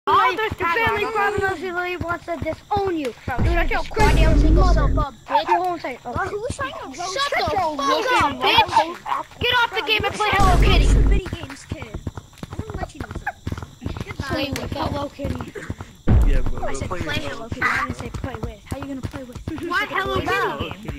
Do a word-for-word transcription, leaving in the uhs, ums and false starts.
All this family probably wants to disown you. Shut your goddamn single self up, bitch. You won't say, okay. Who's trying to roast Shut the fuck up, bitch. Get off the game and play Hello Kitty. Video games, kid. I'm gonna let you know something. Play with Hello Kitty. Yeah, but I we're said playing play Hello Kitty. I didn't say play with. How you gonna play with? What Hello Kitty game?